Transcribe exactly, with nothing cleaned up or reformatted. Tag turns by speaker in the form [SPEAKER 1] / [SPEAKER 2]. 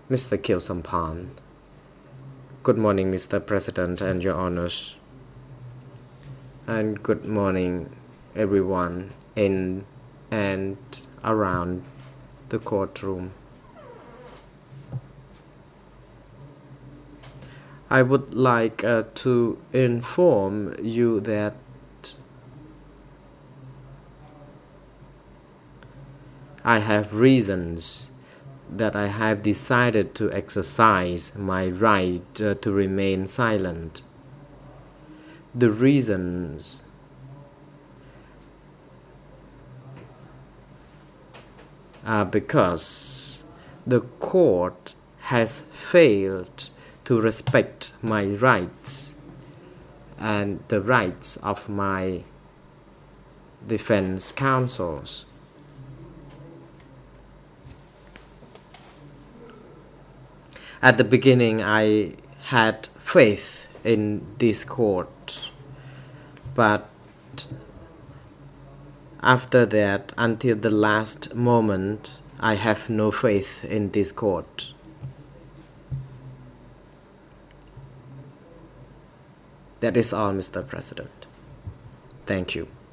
[SPEAKER 1] Mister Khieu Samphan. Good morning, Mister President and Your Honors. And good morning, everyone in and around the courtroom. I would like uh, to inform you that I have reasons that I have decided to exercise my right uh, to remain silent. The reasons are because the court has failed to respect my rights and the rights of my defense counsels. At the beginning, I had faith in this court, but after that, until the last moment, I have no faith in this court. That is all, Mister President. Thank you.